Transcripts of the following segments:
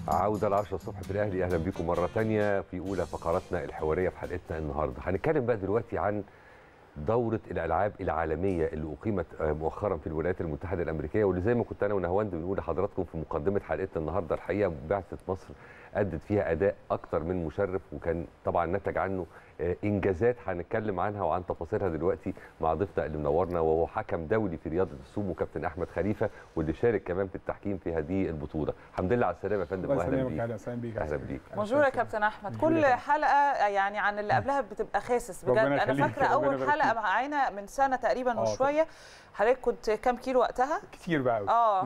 عودة ل10 الصبح في الأهلي. أهلا بكم مرة تانية في أولى فقراتنا الحوارية في حلقتنا النهاردة. هنتكلم بقى دلوقتي عن دورة الألعاب العالمية اللي أقيمت مؤخرا في الولايات المتحدة الأمريكية، واللي زي ما كنت أنا ونهواند بنقول لحضراتكم في مقدمة حلقتنا النهاردة، الحقيقة بعثة مصر أدت فيها أداء أكتر من مشرف، وكان طبعا نتج عنه إنجازات هنتكلم عنها وعن تفاصيلها دلوقتي مع ضيفنا اللي منورنا، وهو حكم دولي في رياضة السومو كابتن أحمد خليفة، واللي شارك كمان في التحكيم في هذه البطولة. الحمد لله على السلامة يا فندم، واهلا بيك. اهلا بيك. بونجور يا كابتن احمد. كل حلقه يعني عن اللي قبلها بتبقى خاسس بجد. انا فاكره اول حلقه معانا من سنه تقريبا وشويه. حضرتك كنت كام كيلو وقتها؟ كتير بقى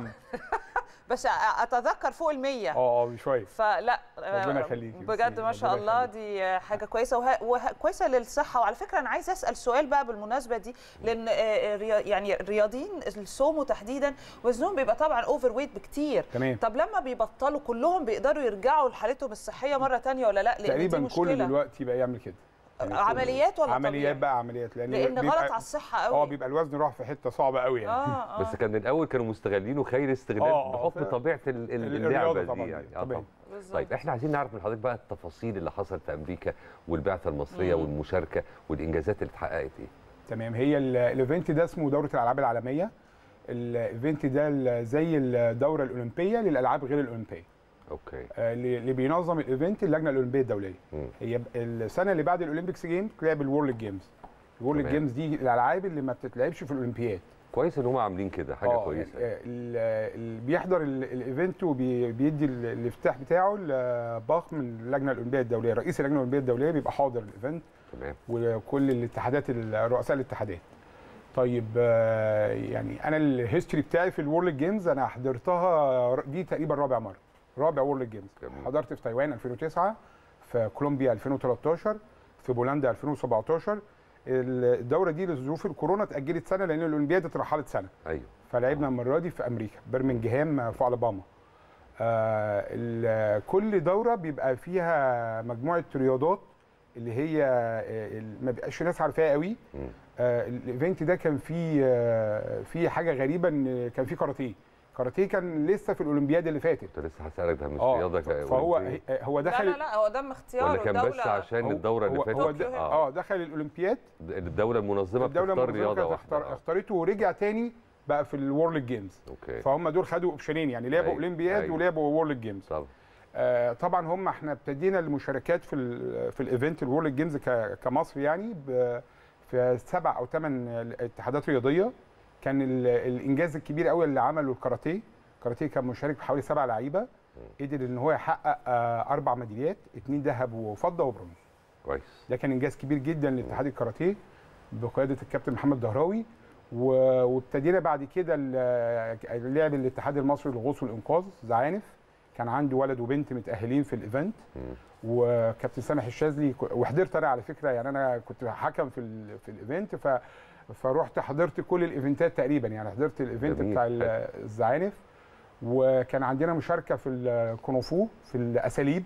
بس اتذكر فوق ال100 بشويه. فلا ربنا يخليك بجد ما شاء الله، دي حاجه كويسه وكويسه للصحه. وعلى فكره انا عايزه اسال سؤال بقى بالمناسبه دي، لان يعني الرياضيين السومو تحديدا وزنهم بيبقى طبعا اوفر ويت بكتير. تمام. طب لما بيبطلوا كلهم بيقدروا يرجعوا لحالتهم الصحيه مره ثانيه ولا لا؟ تقريبا كل دلوقتي بقى يعمل كده. يعني عمليات ولا عمليات طبيعي؟ بقى عمليات، لان غلط على الصحه قوي. بيبقى الوزن راح في حته صعبه قوي يعني. بس كان الاول كانوا مستغلينه خير استغلال بحكم طبيعه اللعبه دي يعني. طبعا. طيب احنا عايزين نعرف من حضرتك بقى التفاصيل اللي حصلت في امريكا والبعثه المصريه والمشاركه والانجازات اللي اتحققت ايه. تمام. هي الايفنت ده اسمه دوره الالعاب العالميه. الايفنت ده زي الدوره الاولمبيه للالعاب غير الاولمبيه. اوكي. اللي بينظم الايفنت اللجنه الاولمبيه الدوليه. هي السنه اللي بعد الاولمبيكس جيمز تلعب الورلد جيمز. الورلد جيمز دي الالعاب اللي ما بتتلعبش في الاولمبياد. كويس ان هم عاملين كده حاجه كويسه. اللي بيحضر الايفنت وبيدي الافتتاح بتاعه باخ من اللجنه الاولمبيه الدوليه. رئيس اللجنه الاولمبيه الدوليه بيبقى حاضر الايفنت. تمام. وكل الاتحادات رؤساء الاتحادات. طيب يعني انا الهيستوري بتاعي في الورلد جيمز انا حضرتها دي تقريبا رابع وورلد جيمز. حضرت في تايوان 2009، في كولومبيا 2013، في بولندا 2017. الدوره دي لظروف الكورونا اتاجلت سنه لان الاولمبياد اترحلت سنه. ايوه. فلعبنا المره دي في امريكا، برمنجهام في الاباما. كل دوره بيبقى فيها مجموعه رياضات اللي هي ما بيبقاش ناس عارفاها قوي. الايفنت ده كان فيه حاجه غريبه، ان كان فيه كاراتيه كان لسه في الاولمبياد اللي فاتت. كنت لسه هسالك، ده مش رياضه فهو دخل. لا هو ده اختيار ولا كان بس عشان الدوره اللي فاتت؟ دخل الاولمبياد. الدوله المنظمه بتختار رياضه واحده اختارته ورجع تاني بقى في الورلد جيمز. اوكي. فهم دول خدوا اوبشنين، يعني لعبوا اولمبياد ولعبوا وورلد جيمز. طبعا احنا ابتدينا المشاركات في الايفنت الورلد جيمز كمصر، يعني في 7 أو 8 اتحادات رياضيه. كان الانجاز الكبير قوي اللي عمله الكاراتيه كان مشارك بحوالي 7 لعيبه، قدر ان هو يحقق 4 ميداليات، 2 ذهب وفضه وبرونز. كويس. ده كان انجاز كبير جدا لاتحاد الكاراتيه بقياده الكابتن محمد دهراوي. وابتدينا بعد كده اللعب الاتحاد المصري للغوص والانقاذ زعانف، كان عندي ولد وبنت متاهلين في الايفنت. وكابتن سامح الشاذلي، وحضرت انا على فكره، يعني انا كنت حكم في الايفنت، فروحت حضرت كل الايفنتات تقريبا، يعني حضرت الايفنت بتاع الزعانف. وكان عندنا مشاركه في الكونغ-فو في الاساليب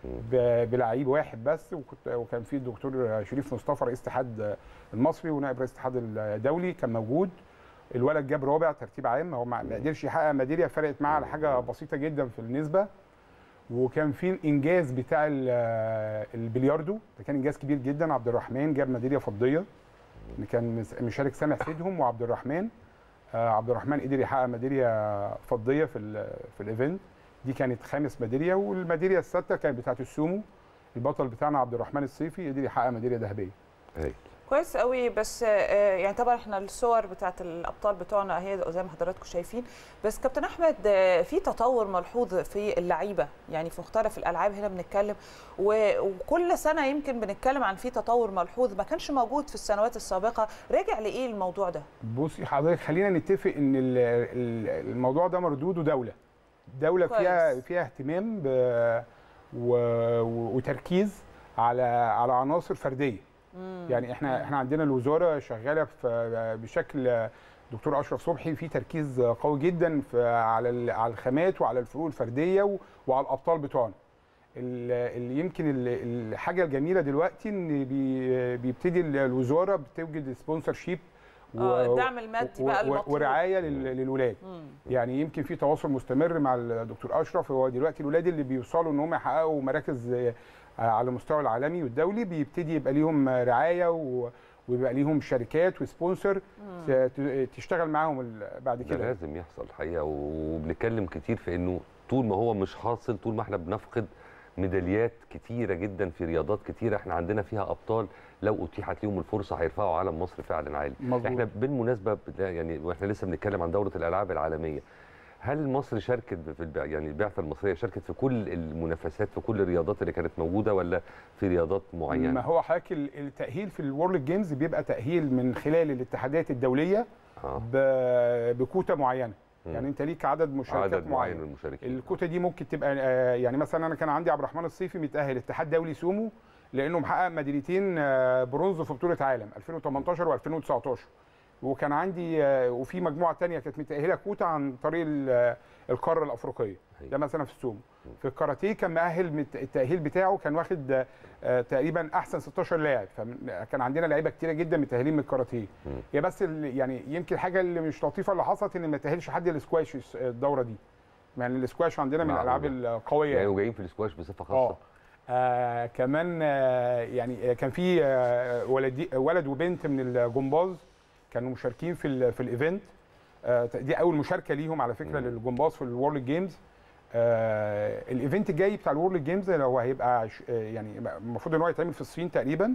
بلعيب واحد بس، وكان في الدكتور شريف مصطفى رئيس الاتحاد المصري ونائب رئيس الاتحاد الدولي كان موجود. الولد جاب رابع ترتيب عام، هو ما قدرش يحقق ميداليه، فرقت معاه على حاجه بسيطه جدا في النسبه. وكان في الانجاز بتاع البلياردو، ده كان انجاز كبير جدا. عبد الرحمن جاب ميداليه فضيه، كان مشارك سامح سيدهم وعبد الرحمن. عبد الرحمن قدر يحقق ميداليه فضيه في الايفنت دي، كانت 5 ميداليه. والميداليه السادسه كانت بتاعه السومو، البطل بتاعنا عبد الرحمن الصيفي قدر يحقق ميداليه ذهبيه. كويس قوي. بس يعني طبعا احنا الصور بتاعت الابطال بتوعنا اهي زي ما حضراتكم شايفين. بس كابتن احمد، في تطور ملحوظ في اللعيبه، يعني في مختلف الالعاب هنا بنتكلم، وكل سنه يمكن بنتكلم عن في تطور ملحوظ ما كانش موجود في السنوات السابقه. راجع لايه الموضوع ده؟ بصي حضرتك، خلينا نتفق ان الموضوع ده مردوده دوله فيها اهتمام وتركيز على عناصر فرديه. يعني احنا عندنا الوزاره شغاله بشكل دكتور اشرف صبحي في تركيز قوي جدا على الخامات وعلى الفروق الفرديه وعلى الابطال بتوعنا. اللي يمكن الحاجه الجميله دلوقتي ان بيبتدي الوزاره بتوجد سبونسر شيب الدعم المادي بقى المطلوب ورعايه للولاد. يعني يمكن في تواصل مستمر مع الدكتور اشرف. هو دلوقتي الولاد اللي بيوصلوا ان هم يحققوا مراكز على المستوى العالمي والدولي بيبتدي يبقى ليهم رعايه ويبقى ليهم شركات وسبونسر تشتغل معاهم بعد كده. ده لازم يحصل الحقيقه، وبنتكلم كتير في انه طول ما هو مش حاصل، طول ما احنا بنفقد ميداليات كتيره جدا في رياضات كتيره احنا عندنا فيها ابطال لو اتيحت لهم الفرصه هيرفعوا علم مصر فعلا عالي. مظبوط. احنا بالمناسبه يعني واحنا لسه بنتكلم عن دوره الالعاب العالميه، هل مصر شاركت يعني البعثه المصريه شاركت في كل المنافسات في كل الرياضات اللي كانت موجوده ولا في رياضات معينه؟ ما هو حضرتك التاهيل في الورلد جيمز بيبقى تاهيل من خلال الاتحادات الدوليه بكوتا معينه. يعني انت ليك عدد مشاركات معين من المشاركين. الكوتا دي ممكن تبقى يعني مثلا انا كان عندي عبد الرحمن الصيفي متاهل اتحاد دولي سومو لانه محقق ميداليتين برونز في بطوله عالم 2018 و2019. وكان عندي وفي مجموعه ثانيه كانت متاهله كوتا عن طريق القاره الافريقيه. ده مثلا في السومو. في الكاراتيه كان مؤهل التاهيل بتاعه كان واخد تقريبا احسن 16 لاعب، فكان عندنا لعيبه كتيره جدا متاهلين من الكاراتيه. هي بس يعني يمكن الحاجه اللي مش لطيفه اللي حصلت ان ما تاهلش حد الاسكواش الدوره دي. يعني الاسكواش عندنا من الالعاب القويه يعني جايين في الاسكواش بصفه خاصه. كمان يعني كان في ولد وبنت من الجمباز كانوا مشاركين في الايفنت. دي اول مشاركه ليهم على فكره للجمباز في الورلد جيمز. الايفنت الجاي بتاع الورلد جيمز هو هيبقى يعني المفروض ان هو يتعمل في الصين تقريبا.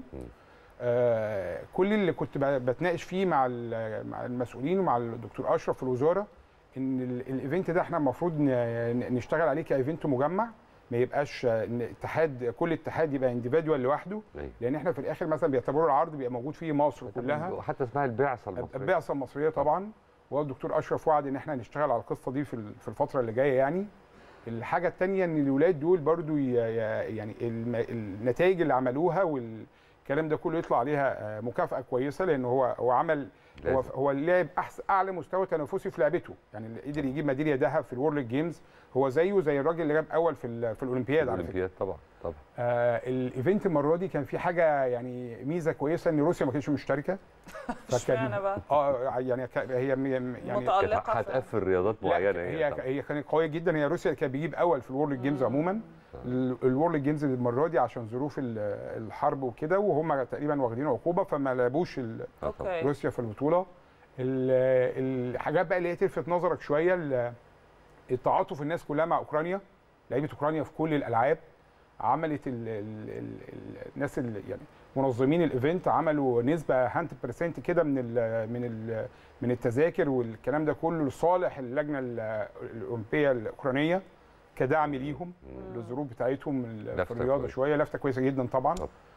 كل اللي كنت بتناقش فيه مع المسؤولين ومع الدكتور اشرف في الوزاره ان الايفنت ده احنا المفروض نشتغل عليه كايفنت مجمع، ما يبقاش ان كل اتحاد يبقى انديفيدوال لوحده. لان احنا في الاخر مثلا بيعتبروا العرض بيبقى موجود فيه مصر كلها وحتى اسمها البعثه المصريه. البعثه المصريه طبعا. والدكتور اشرف وعد ان احنا نشتغل على القصه دي في الفتره اللي جايه. يعني الحاجه الثانيه ان الولاد دول برضو يعني النتائج اللي عملوها والكلام ده كله يطلع عليها مكافاه كويسه، لان هو عمل هو لعب اعلى مستوى تنافسي في لعبته. يعني اللي قدر يجيب ميداليه ذهب في الورلد جيمز هو زيه زي الراجل اللي جاب اول في الاولمبياد على فكره. طبعا. الايفنت المره دي كان في حاجه يعني ميزه كويسه ان روسيا ما كانتش مشتركه. اشمعنى بقى؟ يعني هي متألقة هتقفل رياضات معينه. هي كانت قويه جدا. هي روسيا كانت بيجيب اول في الورلد جيمز عموما. الورلد جيمز المره دي عشان ظروف الحرب وكده وهم تقريبا واخدين عقوبه فما لعبوش روسيا في البطوله. الحاجات بقى اللي هي تلفت نظرك شويه التعاطف الناس كلها مع اوكرانيا. لعيبه اوكرانيا في كل الالعاب عملت الناس اللي يعني منظمين الايفنت عملوا نسبه 100% كده من التذاكر والكلام ده كله لصالح اللجنه الاولمبيه الاوكرانيه كدعم ليهم للظروف بتاعتهم في الرياضه. شويه لفته كويسه جدا طبعا.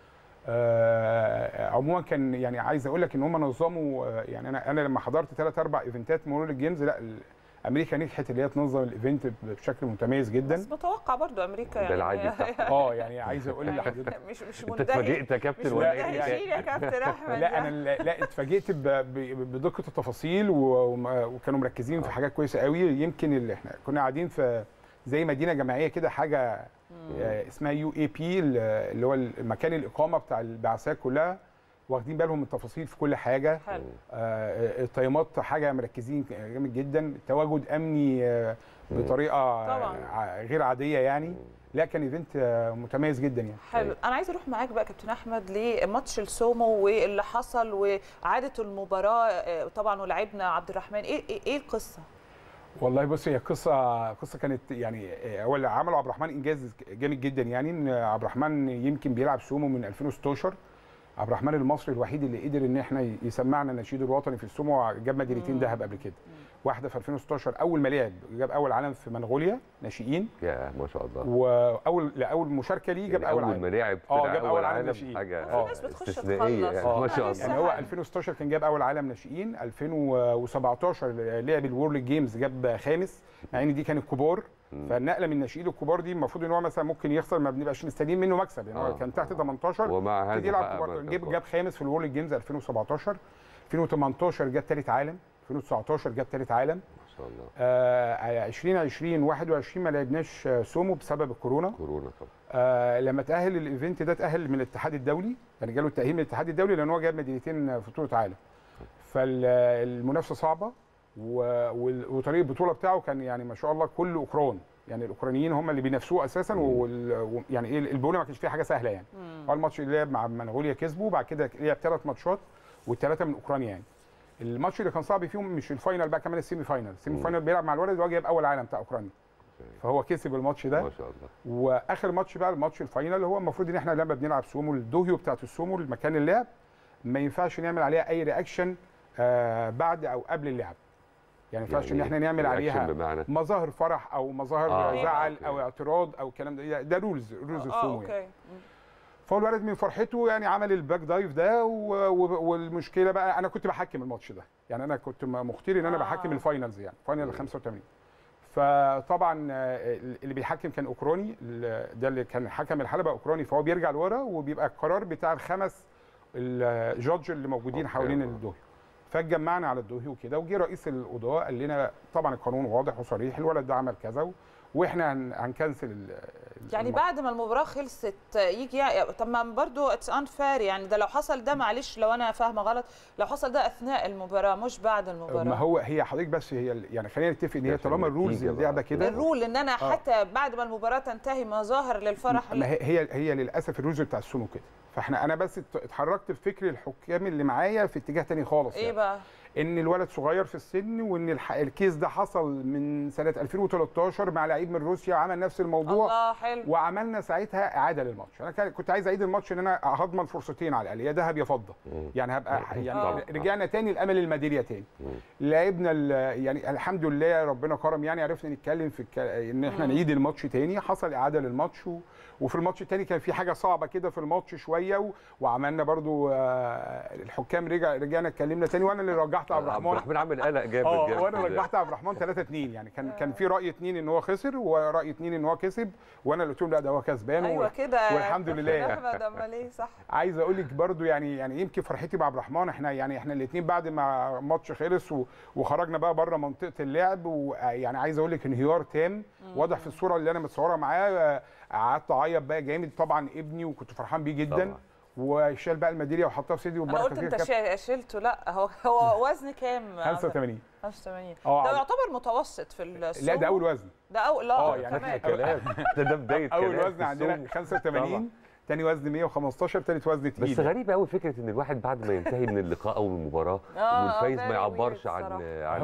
عموما كان يعني عايز اقول لك ان هم نظموا. يعني انا لما حضرت 3-4 ايفنتات من الجيمز لا امريكا نجحت اللي هي تنظم الايفنت بشكل متميز جدا. بس متوقع برضو امريكا يعني ده العادي يعني عايز اقول لحضرتك مش انت اتفاجئت يا كابتن ولا ايه يا كابتن احمد؟ لا انا لا اتفاجئت بدقه التفاصيل وكانوا مركزين في حاجات كويسه قوي. يمكن اللي احنا كنا قاعدين في زي مدينه جماعيه كده حاجه اسمها UAP اللي هو مكان الاقامه بتاع البعثات كلها واخدين بالهم من التفاصيل في كل حاجه. التيمات حاجه مركزين جامد جدا. تواجد امني بطريقه غير عاديه يعني. لا كان ايفنت متميز جدا يعني. حلو. انا عايزه اروح معاك بقى كابتن احمد لماتش السومو واللي حصل وعاده المباراه طبعا ولعبنا عبد الرحمن. ايه القصه؟ والله بص هي قصه كانت يعني اول عملوا عبد الرحمن انجاز جامد جدا. يعني ان عبد الرحمن يمكن بيلعب سومو من 2016. عبد الرحمن المصري الوحيد اللي قدر ان احنا يسمعنا النشيد الوطني في السومو. جاب ميداليتين ذهب قبل كده. واحده في 2016 اول ما لعب جاب اول علم في منغوليا ناشئين. يا ما شاء الله. لاول مشاركه ليه جاب يعني اول علم. اول ما لعب جاب اول علم ناشئين. حاجه في ناس بتخش تخلص ما شاء الله. يعني هو 2016 كان جاب اول علم ناشئين. 2017 لعب الورلد جيمز جاب خامس مع ان دي كانت كبار. فالنقله من الناشئين الكبار دي المفروض ان هو مثلا ممكن يخسر ما بنبقاش مستنيين منه مكسب. يعني هو كان تحت 18 ومع هذا جاب خامس في الورلد جيمز 2017. 2018 جاب ثالث عالم. 2019 جاب ثالث عالم ما شاء الله. 2020 21 ما لعبناش سومو بسبب الكورونا طبعا. لما تاهل الايفنت ده تاهل من الاتحاد الدولي. يعني جاله التاهيل من الاتحاد الدولي لان هو جاب ميداليتين في بطوله عالم. فالمنافسه صعبه وطريق البطوله بتاعه كان يعني ما شاء الله كله اوكران، يعني الاوكرانيين هم اللي بينافسوه اساسا، يعني ايه البطوله ما كانش فيها حاجه سهله يعني. هو الماتش اللي لعب مع منغوليا كسبه، وبعد كده لعب 3 ماتشات والثلاثه من اوكرانيا يعني. الماتش اللي كان صعب فيهم مش الفاينل بقى، كمان السيمي فاينل. السيمي فاينل بيلعب مع الولد اللي هو جايب اول عالم بتاع اوكرانيا، فهو كسب الماتش ده ما شاء الله. واخر ماتش بقى الماتش الفاينل هو المفروض ان احنا لما بنلعب سومو الدوهيو بتاعت السومو المكان اللعب ما ينفعش نعمل عليها اي رياكشن بعد او قبل اللعب، يعني ما ينفعش ان احنا نعمل عليها مظاهر فرح او مظاهر زعل او اعتراض او الكلام ده رولز السومو يعني. فالولد من فرحته يعني عمل الباك دايف ده والمشكله بقى انا كنت بحكم الماتش ده، يعني انا كنت مختار ان انا بحكم الفاينلز يعني فاينل 85. فطبعا اللي بيحكم كان اوكراني، ده اللي كان حكم الحلبه اوكراني، فهو بيرجع لورا وبيبقى القرار بتاع الخمس الجادج اللي موجودين حوالين الدوهيو. فاتجمعنا على الدوهيو وكده، وجي رئيس القضاه قال لنا طبعا القانون واضح وصريح، الولد ده عمل كذا واحنا هنكنسل يعني بعد ما المباراه خلصت يجي طب ما برضه اتس انفير يعني، ده لو حصل ده معلش لو انا فاهمه غلط، لو حصل ده اثناء المباراه مش بعد المباراه. ما هو هي حضرتك بس هي يعني خلينا نتفق ان هي طالما الرولز اللعبه كده، الرول ان انا حتى بعد ما المباراه تنتهي مظاهر للفرح. ما هي للاسف الرولز بتاع السومو كده. انا بس اتحركت بفكر الحكام اللي معايا في اتجاه تاني خالص. ايه يعني بقى؟ ان الولد صغير في السن، وان الكيس ده حصل من سنه 2013 مع لعيب من روسيا وعمل نفس الموضوع. الله حلو. وعملنا ساعتها اعاده للماتش. انا كنت عايز اعيد الماتش ان انا هضمن فرصتين على الاقل، يا ذهب يا فضه، يعني هبقى يعني رجعنا تاني لامل الميداليه تاني. لعبنا يعني الحمد لله ربنا كرم، يعني عرفنا نتكلم في ان احنا نعيد الماتش تاني. حصل اعاده للماتش وفي الماتش الثاني كان في حاجه صعبه كده في الماتش شويه وعملنا برضو الحكام رجعنا اتكلمنا ثاني، وانا اللي رجحت عبد الرحمن عامل قلق جامد وانا رجحت عبد الرحمن 3-2 يعني. كان في راي 2 ان هو خسر وراي 2 ان هو كسب، وانا اللي قلت لهم لا ده هو كسبان. ايوه كده والحمد لله. احمد امال ايه صح. عايز اقول لك برضو يعني يمكن فرحتي مع عبد الرحمن، احنا الاثنين بعد ما الماتش خلص وخرجنا بقى بره منطقه اللعب، ويعني عايز اقول لك انهيار تام واضح في الصوره اللي انا متصوره معاه. قعدت اعيط بقى جامد طبعا ابني، وكنت فرحان بيه جدا طبعا. وشال بقى الميداليه وحطها في سيدي انا قلت انت شلته. لا هو وزن كام؟ 85. ده يعتبر متوسط في السومو. لا ده اول وزن. ده اول لا يعني كلام ده بدايه كلام. اول وزن عندنا 85، ثاني وزن 115، ثالث وزن تقيل. بس غريبه قوي فكره ان الواحد بعد ما ينتهي من اللقاء او من المباراه والفايز ما يعبرش عن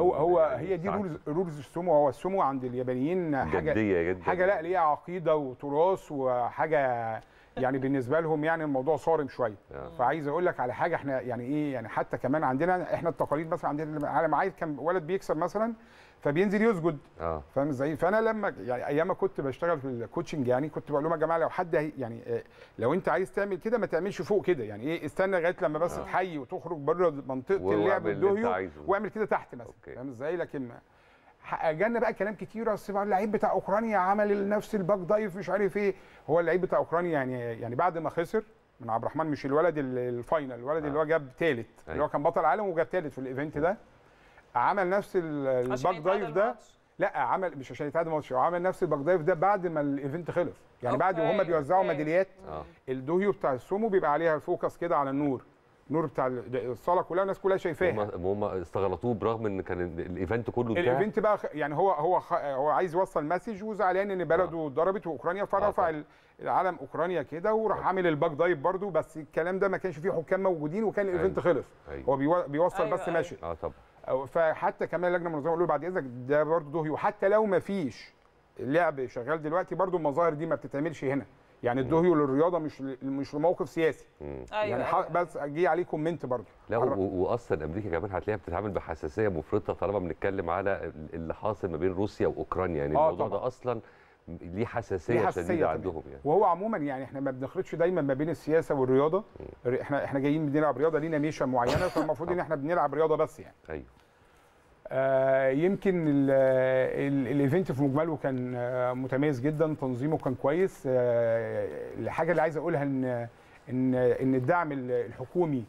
هي دي رولز السومو. هو السومو عند اليابانيين حاجه جديه جدا، حاجه لا ليها عقيده وتراث وحاجه يعني بالنسبه لهم يعني الموضوع صارم شويه. فعايز اقول لك على حاجه، احنا يعني ايه يعني حتى كمان عندنا احنا التقاليد مثلا عندنا على معايا كان ولد بيكسب مثلا فبينزل يسجد. فاهم ازاي؟ فانا لما يعني ايام ما كنت بشتغل في الكوتشنج يعني كنت بقول لهم يا جماعه لو حد يعني لو انت عايز تعمل كده ما تعملش فوق كده، يعني ايه استنى لغايه لما بس تحيي وتخرج بره منطقه اللعب الدوهيو واعمل كده تحت مثلا. فاهم ازاي؟ لكن جالنا بقى كلام كتير، اصل اللعيب بتاع اوكرانيا عمل نفس الباك دايف مش عارف ايه. هو اللعيب بتاع اوكرانيا يعني بعد ما خسر من عبد الرحمن، مش الولد الفاينل، الولد اللي هو جاب ثالث اللي هو كان بطل عالم وجاب ثالث في الايفنت ده، عمل نفس الباك دايف ده. لا عمل مش عشان يتعادل الماتش، هو عمل نفس الباك دايف ده بعد ما الايفنت خلص، يعني بعد وهم بيوزعوا ميداليات. الدوهيو بتاع السومو بيبقى عليها فوكس كده على النور بتاع الصاله كلها، الناس كلها شايفاها. هم استغلطوه برغم ان كان الايفنت كله انتهى. الايفنت بقى يعني هو عايز يوصل مسج وزعلان ان بلده اتضربت واوكرانيا، فرفع العلم اوكرانيا كده وراح عامل الباك دايف برده. بس الكلام ده ما كانش فيه حكام موجودين وكان الايفنت خلص. هو بيوصل بس ماشي. طبعا. فحتى كمان اللجنه المنظمه قالوا بعد اذنك ده برده دوهيو، حتى لو ما فيش اللعب شغال دلوقتي برده المظاهر دي ما بتتعملش هنا. يعني الدوهيو للرياضه مش لموقف سياسي. يعني بس جه عليه كومنت برضه. لا واصلا امريكا كمان هتلاقيها بتتعامل بحساسيه مفرطه طالما بنتكلم على اللي حاصل ما بين روسيا واوكرانيا، يعني الموضوع ده اصلا ليه حساسيه شديده عندهم يعني. وهو عموما يعني احنا ما بنخلطش دايما ما بين السياسه والرياضه. احنا جايين بنلعب رياضه، لينا ميشن معينه، فالمفروض ان احنا بنلعب رياضه بس يعني. ايوه. يمكن الايفنت في مجمله كان متميز جدا، تنظيمه كان كويس. الحاجه اللي عايز اقولها ان الدعم الحكومي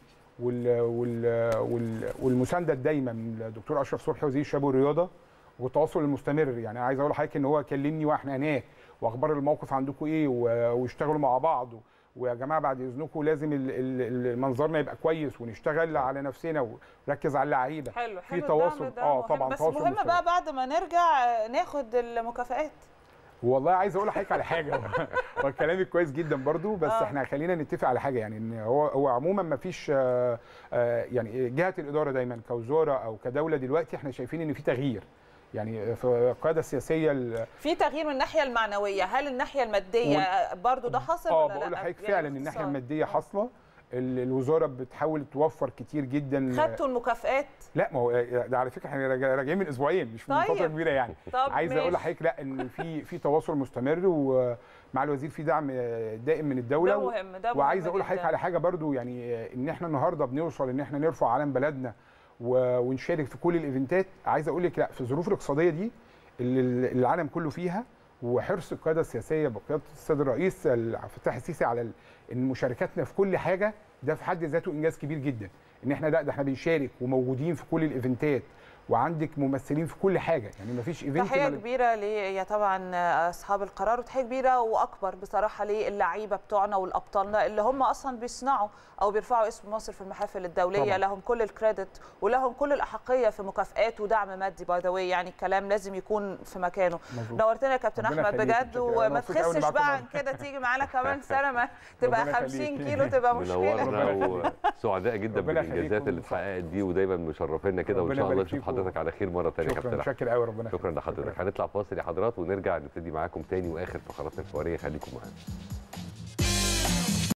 والمسانده الدايمه من الدكتور اشرف صبحي وزير الشباب والرياضه والتواصل المستمر. يعني عايز اقول لحضرتك ان هو كلمني واحنا هناك واخبار الموقف عندكم ايه واشتغلوا مع بعض ويا جماعه بعد اذنكم لازم منظرنا يبقى كويس ونشتغل على نفسنا ونركز على اللعيبه. حلو في تواصل طبعا بس تواصل مهم بقى بعد ما نرجع ناخد المكافآت. والله عايز اقول لحضرتك على حاجه هو كلامك كويس جدا برضو، بس احنا خلينا نتفق على حاجه، يعني ان هو عموما ما فيش يعني جهه الاداره دايما كوزاره او كدوله دلوقتي احنا شايفين ان في تغيير، يعني في القياده السياسيه في تغيير من الناحيه المعنويه. هل الناحيه الماديه برضو ده حاصل ولا لا؟ بقول لحضرتك فعلا الناحيه الماديه حاصله، الوزاره بتحاول توفر كتير جدا. خدتوا المكافآت؟ لا ما هو ده على فكره احنا راجعين من اسبوعين مش من فتره كبيره يعني. عايز اقول لحضرتك لا ان في تواصل مستمر ومع الوزير في دعم دائم من الدوله. ده مهم ده مهم. وعايز اقول لحضرتك على حاجه برضو، يعني ان احنا النهارده بنوصل ان احنا نرفع علم بلدنا ونشارك في كل الايفنتات. عايز اقول لك لا في الظروف الاقتصاديه دي اللي العالم كله فيها، وحرص القياده السياسيه بقياده السيد الرئيس عبد الفتاح السيسي على ان مشاركتنا في كل حاجه، ده في حد ذاته انجاز كبير جدا. ان احنا ده احنا بنشارك وموجودين في كل الايفنتات وعندك ممثلين في كل حاجه، يعني ما فيش ايفنت. تحيه كبيره يا طبعا اصحاب القرار، وتحيه كبيره واكبر بصراحه للعيبه بتوعنا والابطالنا اللي هم اصلا بيصنعوا او بيرفعوا اسم مصر في المحافل الدوليه طبعا. لهم كل الكريدت ولهم كل الاحقيه في مكافآت ودعم مادي باي ذا واي، يعني الكلام لازم يكون في مكانه. نورتنا يا كابتن احمد بجد، وما تخسش بقى عن كده، تيجي معانا كمان سنه ما تبقى 50 كيلو تبقى مشكله. منورنا وسعداء جدا بالانجازات اللي اتحققت دي، ودايما مشرفينا كده، وان شاء الله نشوف حضرتك على خير مره ثانيه يا كابتن. شكرا قوي، ربنا شكرا لحضرتك. هنطلع فاصل يا حضرات ونرجع نبتدي معاكم تاني واخر فقراتنا الفوريه، خليكم معانا.